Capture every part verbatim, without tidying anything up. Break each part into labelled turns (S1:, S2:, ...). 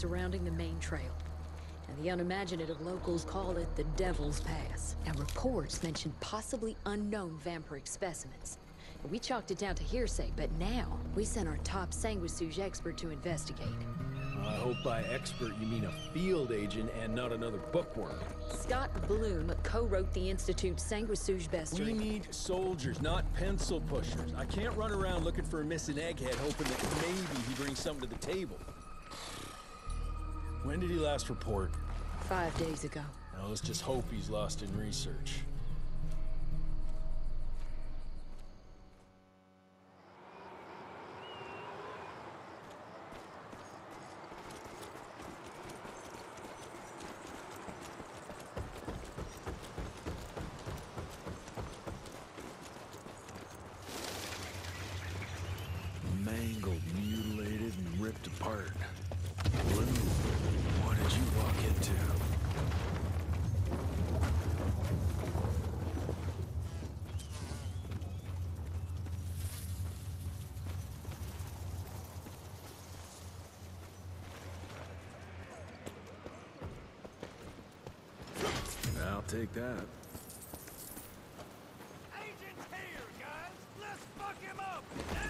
S1: surrounding the main trail. And the unimaginative locals call it the Devil's Pass. And reports mention possibly unknown vampiric specimens. And we chalked it down to hearsay, but now we sent our top sanguisuge expert to investigate.
S2: I hope by expert you mean a field agent and not another bookworm.
S1: Scott Bloom co-wrote the Institute's Sanguisuge Bestiary.
S2: We need soldiers, not pencil pushers. I can't run around looking for a missing egghead hoping that maybe he brings something to the table. When did he last report?
S1: Five days ago.
S2: Now let's just hope he's lost in research.
S3: Mangled, mutilated, and ripped apart. Blue, what did you walk into? I'll take that.
S4: Agent's here, guys! Let's fuck him up!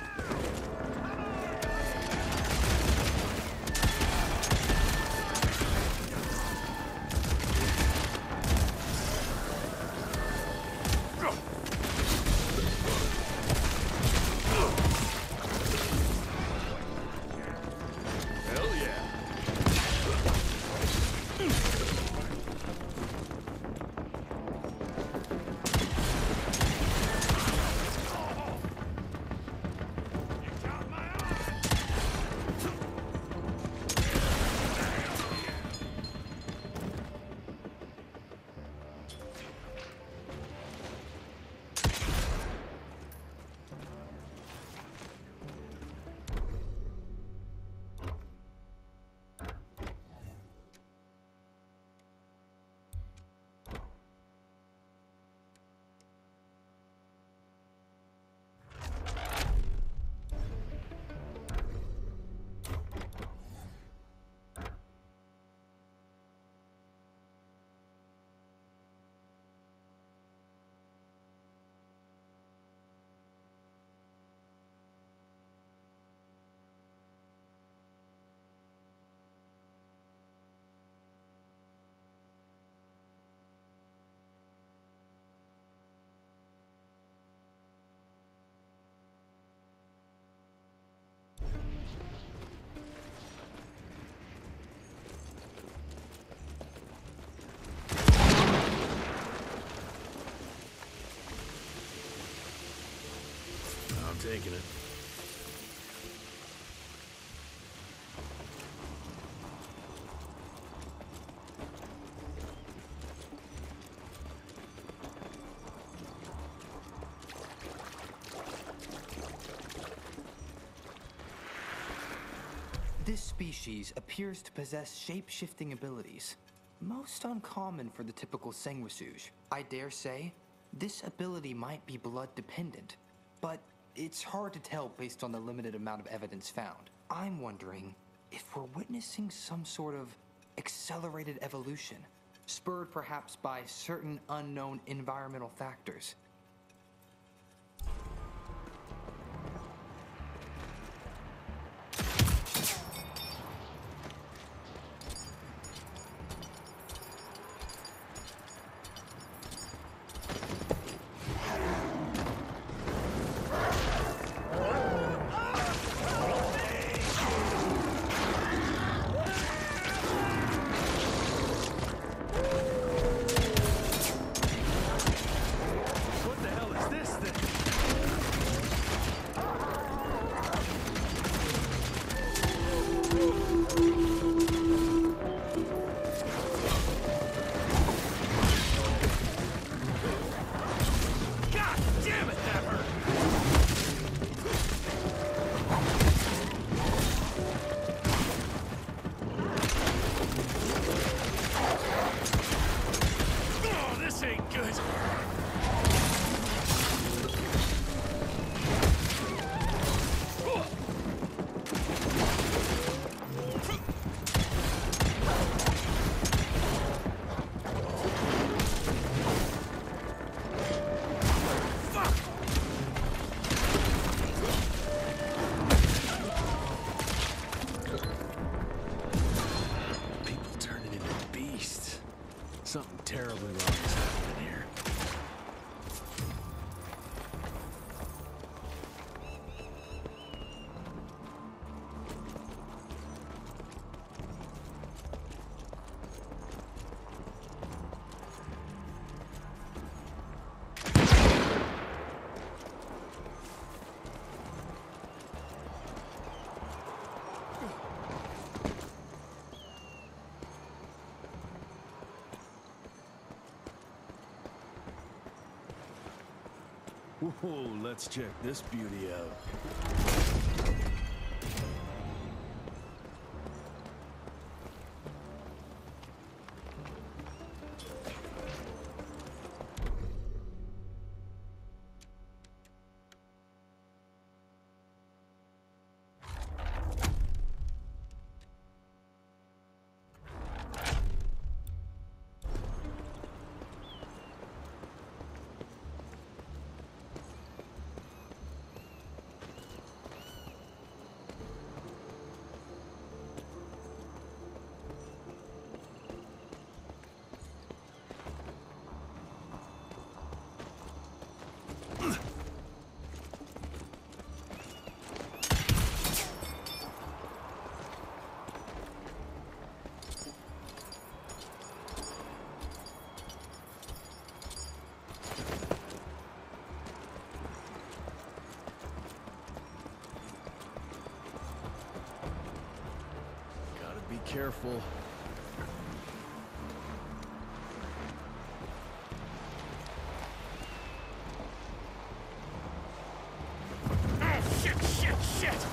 S3: Taking it.
S5: This species appears to possess shape-shifting abilities, most uncommon for the typical sanguisuge. I dare say, this ability might be blood-dependent, but it's hard to tell based on the limited amount of evidence found. I'm wondering if we're witnessing some sort of accelerated evolution, spurred perhaps by certain unknown environmental factors.
S3: terribly wrong is happening here. Whoa, let's check this beauty out. Be careful.
S4: Oh, shit, shit, shit!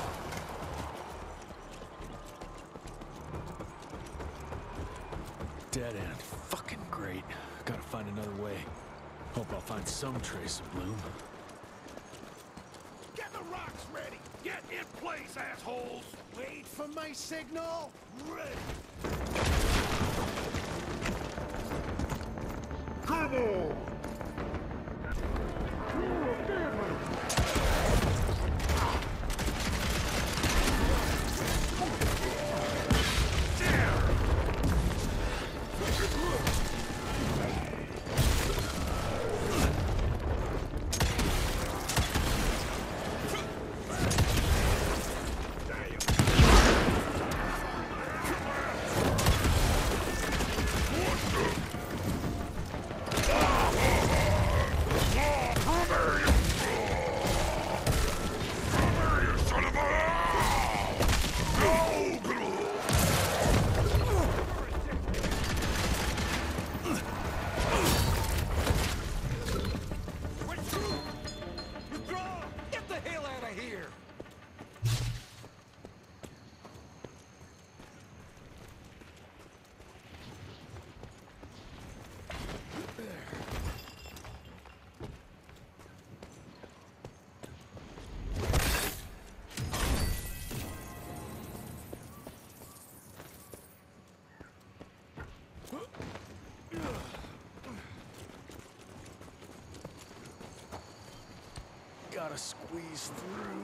S3: Dead end. Fucking great. Gotta find another way. Hope I'll find some trace of Bloom.
S4: Get the rocks ready! Get in place, assholes! Wait for my signal! Ready! Come on!
S3: Gotta squeeze through.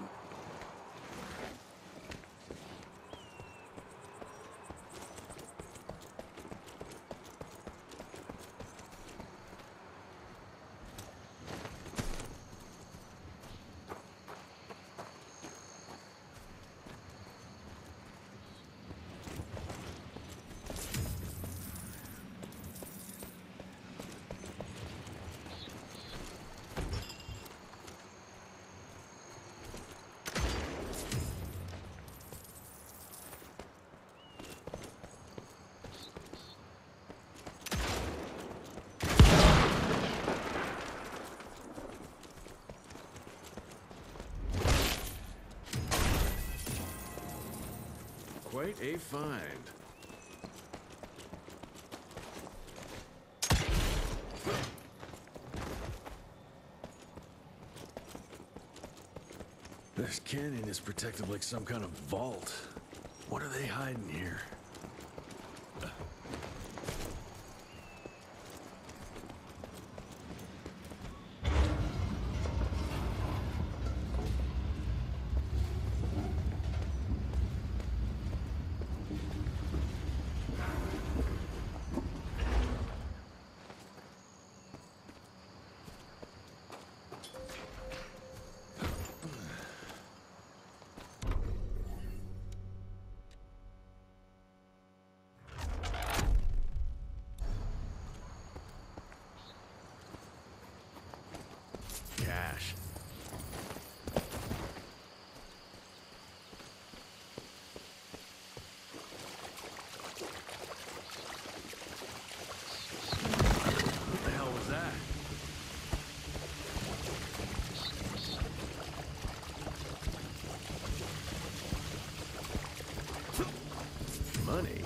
S3: Quite a find. This canyon is protected like some kind of vault. What are they hiding here? way.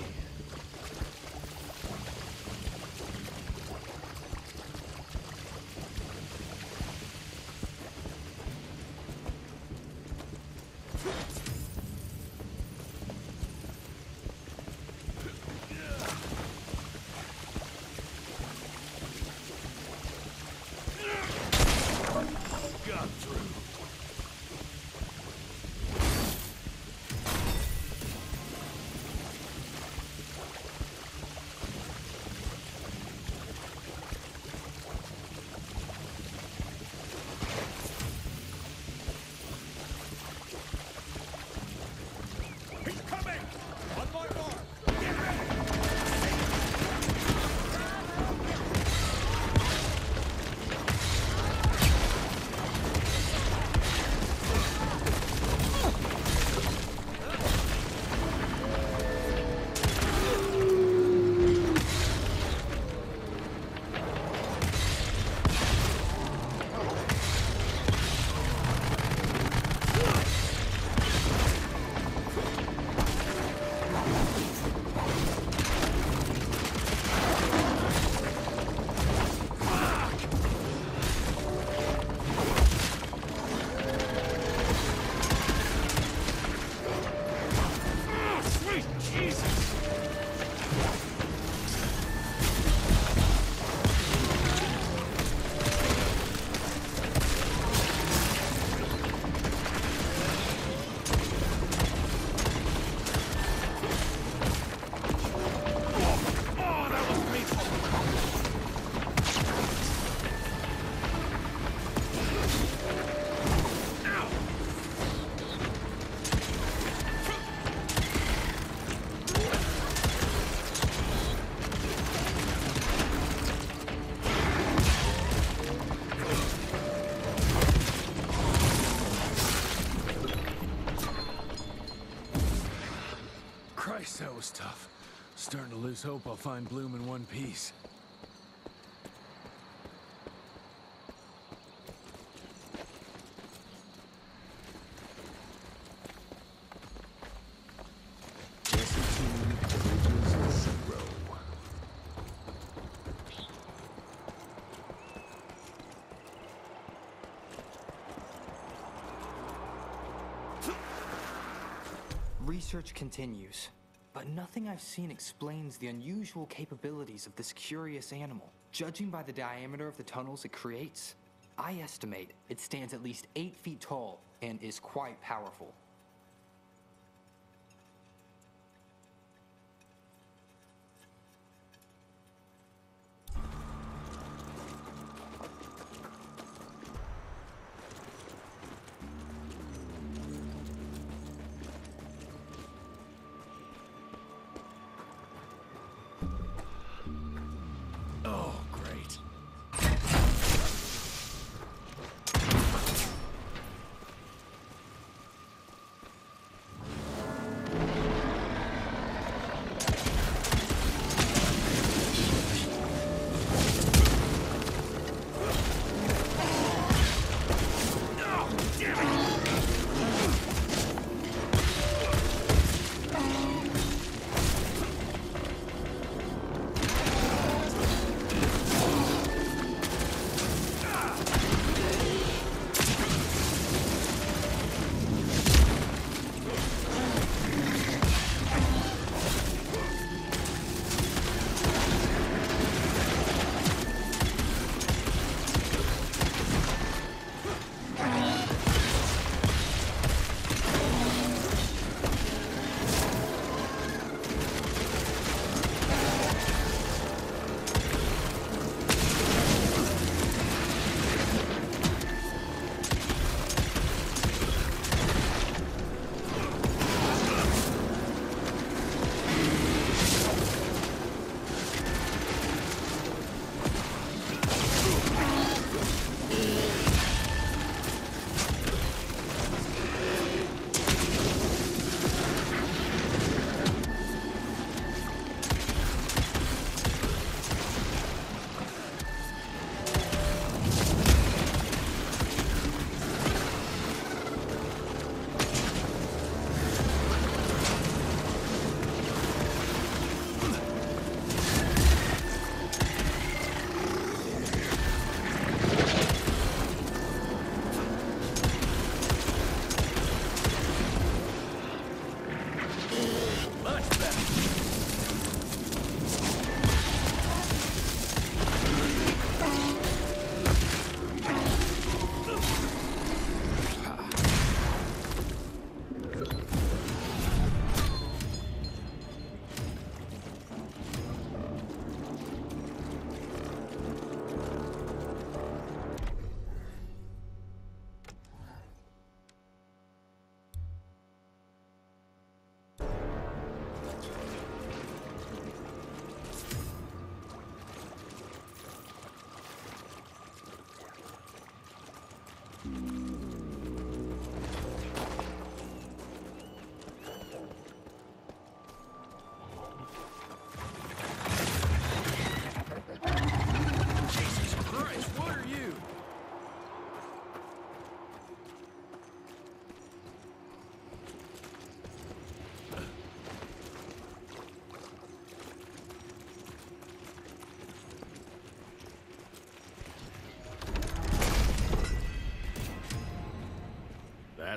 S4: Got through. He's coming! On my mark! Get ready! Sweet Jesus! Oh, that was painful. Ow!
S3: Christ, that was tough. Starting to lose hope I'll find Bloom in one piece. Decitine Bridges Zero.
S5: Research continues, but nothing I've seen explains the unusual capabilities of this curious animal. Judging by the diameter of the tunnels it creates, I estimate it stands at least eight feet tall and is quite powerful.
S3: Oh, great.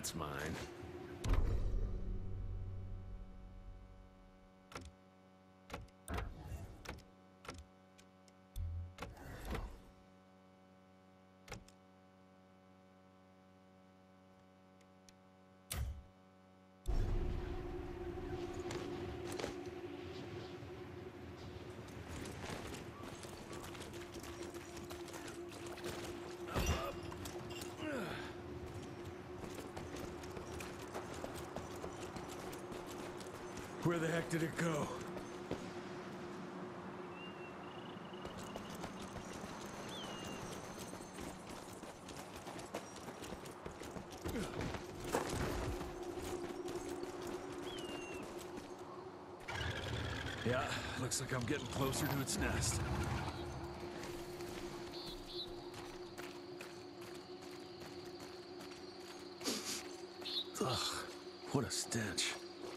S3: That's mine.
S2: Where the heck did it go?
S3: Yeah, looks like I'm getting closer to its nest. Ugh, what a stench.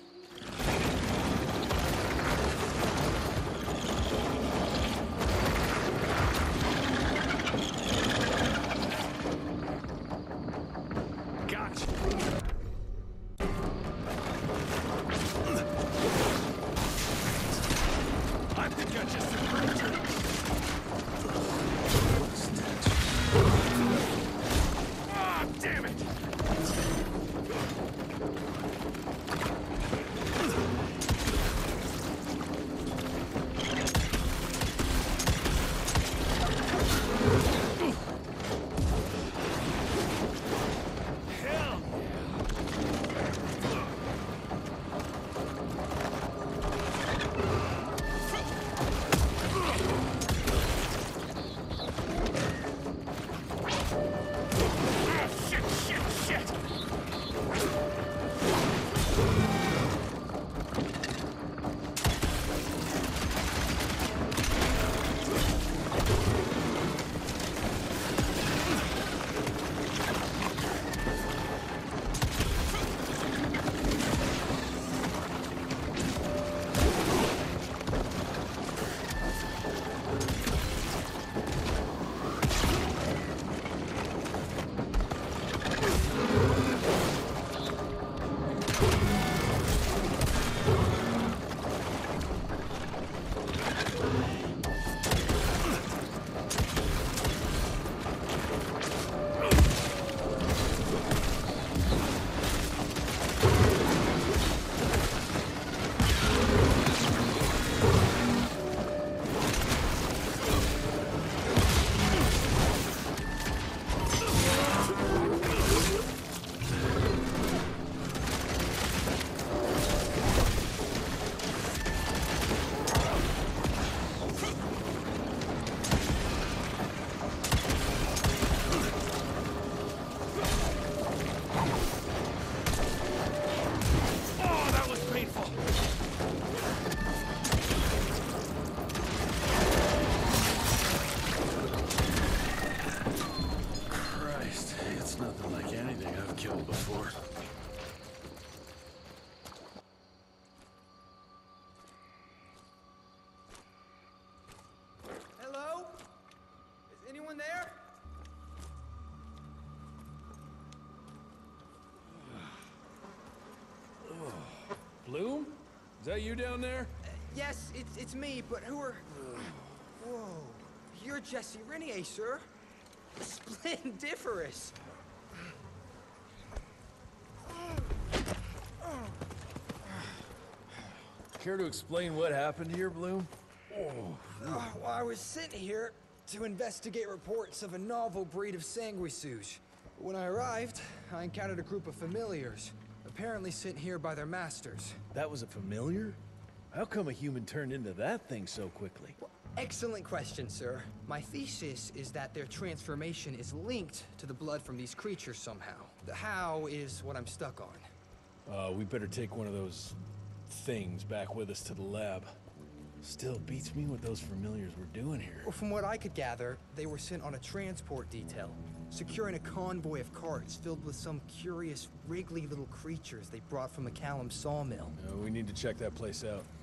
S2: Bloom? Is that you down there?
S5: Uh, yes, it's, it's me, but who are... Whoa, you're Jesse Renier, sir. Splendiferous.
S2: Care to explain what happened here, Bloom?
S5: Oh. Uh, well, I was sent here to investigate reports of a novel breed of sanguisuge. When I arrived, I encountered a group of familiars, apparently sent here by their masters.
S2: That was a familiar? How come a human turned into that thing so quickly?
S5: Well, excellent question, sir. My thesis is that their transformation is linked to the blood from these creatures somehow. The how is what I'm stuck on.
S2: Uh, we better take one of those things back with us to the lab. Still beats me what those familiars were doing here.
S5: Well, from what I could gather, they were sent on a transport detail, securing a convoy of carts filled with some curious, wriggly little creatures they brought from McCallum sawmill.
S2: Uh, we need to check that place out.